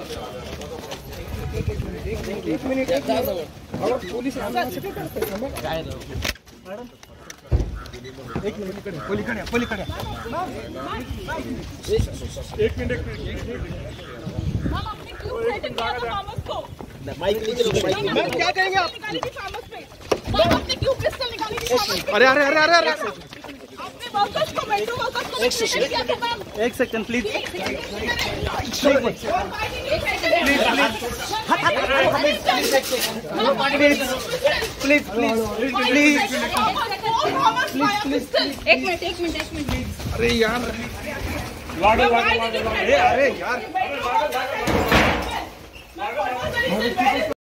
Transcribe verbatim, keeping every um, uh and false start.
एक minute police एक minute पलीकडे पलीकडे एक मिनिट एक मिनिट माइक नीचे लो मैम क्या करेंगे आप? आपने क्यों पिस्टल निकाली थी? अरे अरे अरे अरे अरे आपने वर्कर्स को मेट्रो वर्कर्स को एक सेकंड एक second please please please please एक मिनट एक मिनट एक मिनट अरे यार लागो लागो लागो अरे यार